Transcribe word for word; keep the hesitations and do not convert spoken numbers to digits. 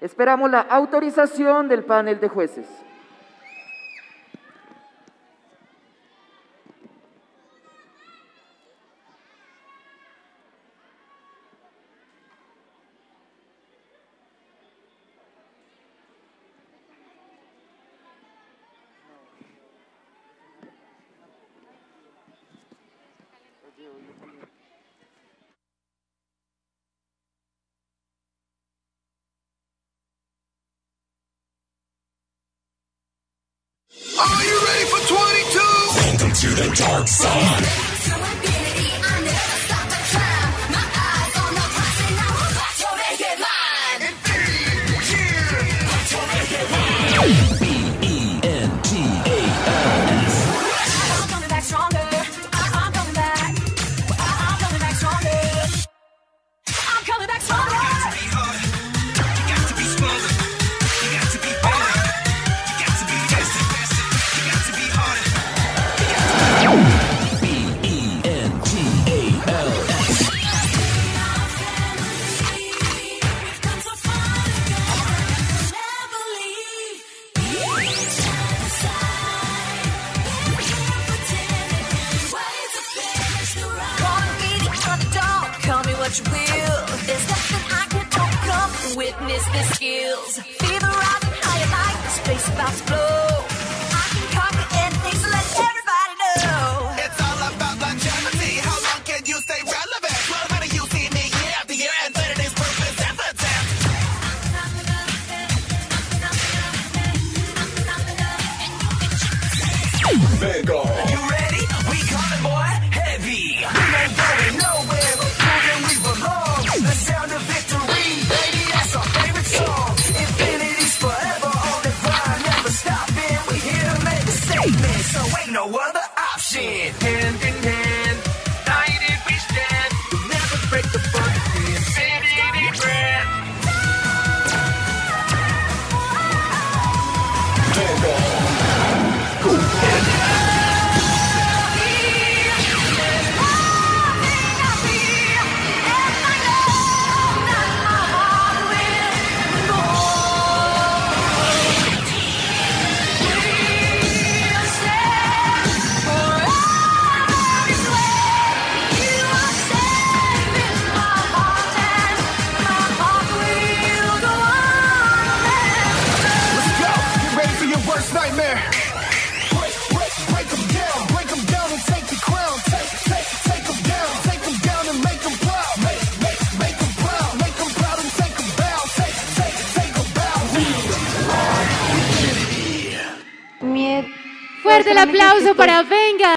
Esperamos la autorización del panel de jueces. Are you ready for twenty-two? Welcome to the dark side. What you will. There's nothing I can overcome. Witness the skills. Fever rising higher like the space about to blow. I can conquer anything, so let everybody know. It's all about longevity. How long can you stay relevant? Well, how do you see me year after year and let it is purpose evident? Mega. You ready? We coming, boy. Heavy. We ain't going nowhere. The sound of victory, baby, that's our favorite song. Infinity's forever on the grind, never stopping. We're here to make a statement, so ain't no other option. Hand in hand, united we stand. We'll never break the bond. Infinity brand. Nightmare. Break, break, break them down, break them down and take the crown. Take, take, take them down, take them down and make them proud. Make, make, make them proud, make them proud and take them bow. Take, take, take them bow. Fuerte el aplauso para Venga.